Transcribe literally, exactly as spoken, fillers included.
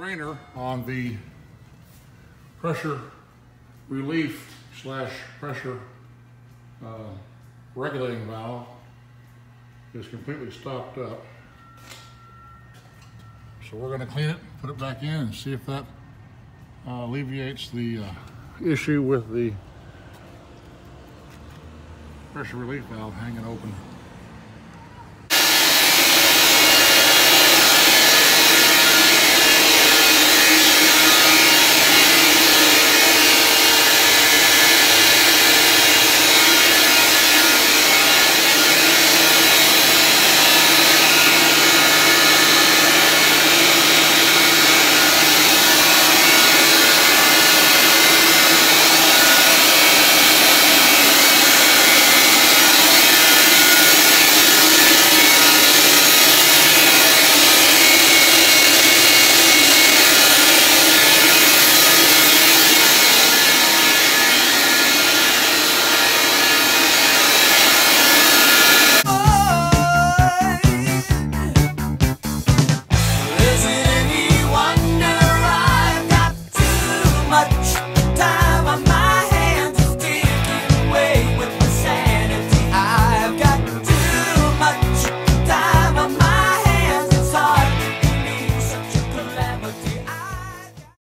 strainer on the pressure relief slash pressure uh, regulating valve is completely stopped up. So we're going to clean it, put it back in, and see if that uh, alleviates the uh, issue with the pressure relief valve hanging open.